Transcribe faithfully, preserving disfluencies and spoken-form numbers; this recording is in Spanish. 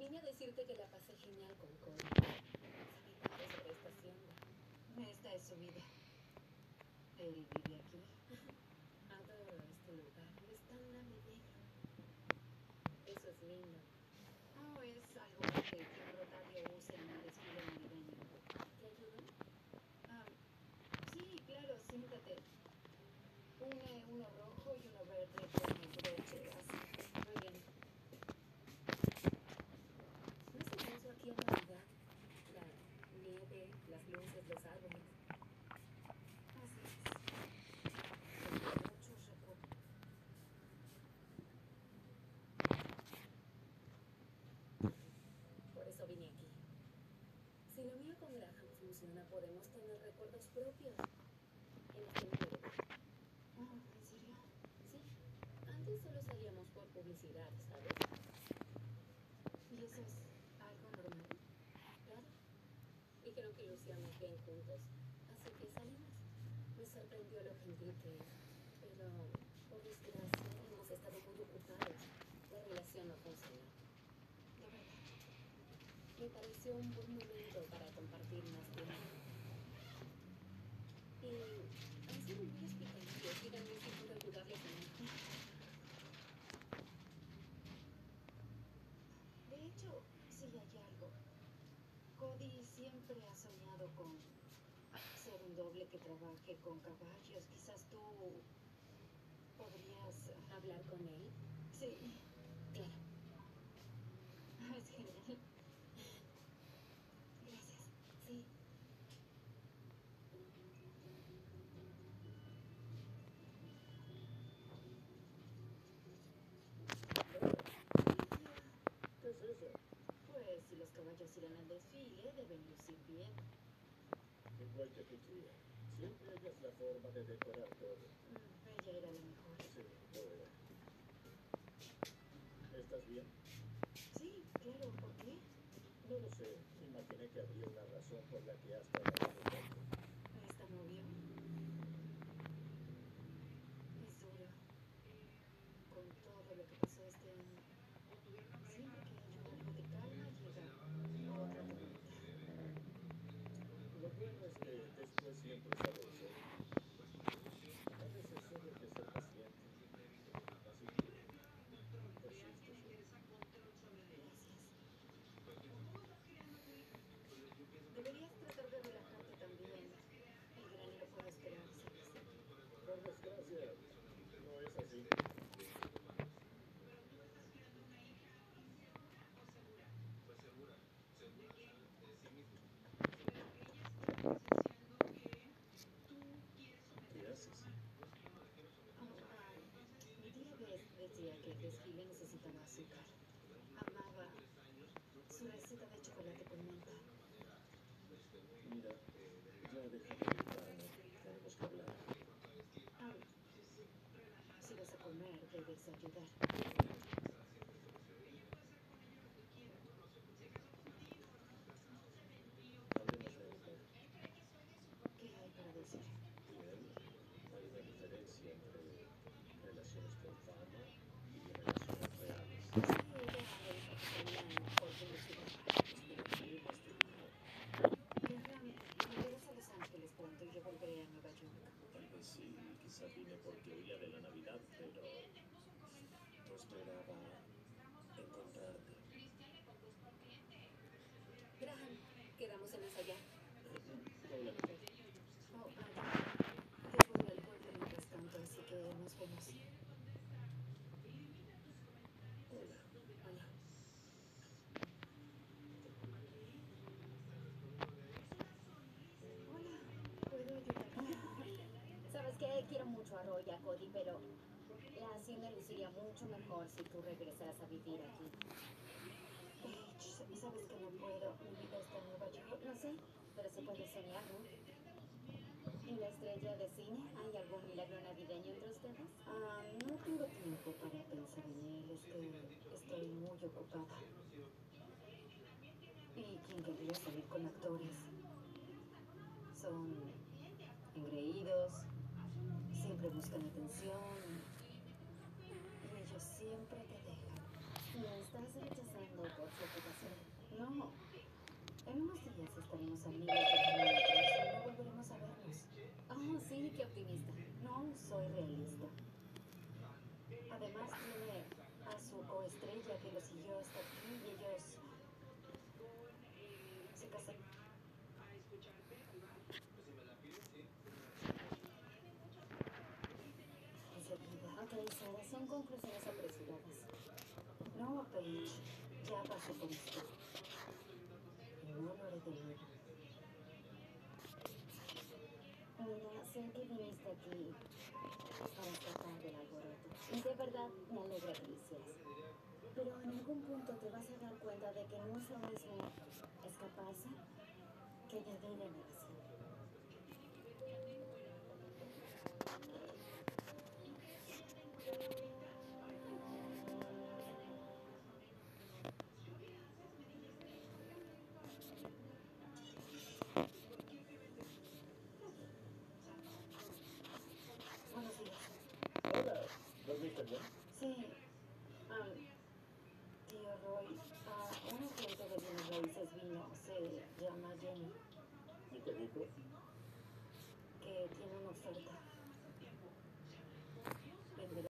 vine a decirte que la pasé genial con Cody. Sabe tanto sobre esta hacienda. Esta es su vida. Él vive aquí. Adoro este lugar. Es tan navideño. Eso es lindo. Oh, es algo que Kim Rotario usa en el desfile navideño. ¿Te ayudo? Ah, sí, claro, siéntate. Une uno rojo y uno verde con el broche, así. Muy bien. ¿No es hermoso aquí en Navidad? La nieve, las luces, los árboles. Así es. Tengo muchos recuerdos. Por eso vine aquí. Si lo mío con Graham funciona, podemos tener recuerdos propios. En este nuevo lugar. Oh, ¿en serio? Sí. Antes solo salíamos por publicidad, ¿sabes? ¿Y eso es algo normal? Claro. Dijeron que lucíamos bien juntos. Así que salimos. Me sorprendió lo gentil que es. Pero, por desgracia, hemos estado muy ocupados. La relación no funcionó. De verdad. Me pareció un buen momento para compartir más tiempo. Y han sido muy hospitalarios. Díganme si puedo ayudarles en algo. De hecho, sí hay algo. Cody siempre ha soñado con ser un doble que trabaje con caballos. Quizás tú podrías... ah, ¿Hablar con él? Sí, Claro. es genial. Gracias. Sí. ¿Qué es eso? Pues si los caballos irán al desfile, deben lucir bien. Igual que tu tía. Siempre hallas la forma de decorar todo. Mm, ella era la mejor. Sí, lo era. ¿Estás bien? Sí, claro, ¿por qué? No lo sé. Imaginé que habría una razón por la que has trabajado tanto. Esta novio es duro. Con todo lo que pasó este año. Siempre que hay algo de calma, llega otra tormenta. Lo bueno es que después siempre sale el sol. A veces solo hay que ser paciente. Así que persiste, sí. Gracias. Deberías tratar de relajarte también. El granero puede esperar, ¿sabes? Por desgracia, no es así. ¿Qué haces? Oh, ah, mi tía Beth decía que el desfile necesitaba azúcar. Amaba su receta de chocolate con menta. Mira, ya deja de gritar. Tenemos que hablar. Ah, si vas a comer, debes ayudar. Hablemos de amor. ¿Qué hay para decir? Bien, hay una diferencia entre relaciones con fama y relaciones reales. Sí, ella me dijo que tenían por publicidad. Espera, ¿qué más te dijo? Graham, llegas a Los Ángeles pronto y yo volveré a Nueva York. Tal vez sí, quizá vine porque huía de la Navidad, pero no esperaba encontrarte. Graham, quedamos en ensayar. Hola, mejor. Oh, ah, yo voy al pueblo mientras tanto, así que nos vemos. Hola. Hola. Hola, ¿puedo ayudarte? ¿Sabes qué? Quiero mucho a Roy y a Cody, pero la hacienda luciría mucho mejor si tú regresaras a vivir aquí. Paige, sabes que no puedo. Mi vida está en Nueva York. Lo sé, pero se puede soñar, ¿no? ¿Y la estrella de cine? ¿Hay algún milagro navideño entre ustedes? Ah, no tengo tiempo para pensar en él. Es que estoy muy ocupada. ¿Y quién querría salir con actores? Son engreídos, siempre buscan atención y ellos siempre te dejan. ¿Me estás rechazando por su ocupación? estaremos a miles de kilómetros y no volveremos a vernos. Oh, sí, qué optimista. No soy realista. Además tiene a su coestrella que lo siguió hasta aquí y ellos se casaron. Enseguida. Ok, Sara, son conclusiones apresuradas. No, Paige, ya pasó por esto. Y no lo haré de nuevo. Mira, sé que viniste aquí para escapar del alboroto. Y de verdad me alegra que lo hicieras. Pero en algún punto te vas a dar cuenta de que no es lo mismo escaparse que vivir en el vacío. Buenos días. Hola, ¿dormiste bien? Sí, am, tío Roy, ah, un agente de bienes raíces vino, se llama Jenny, ¿Y qué dijo? que tiene una oferta.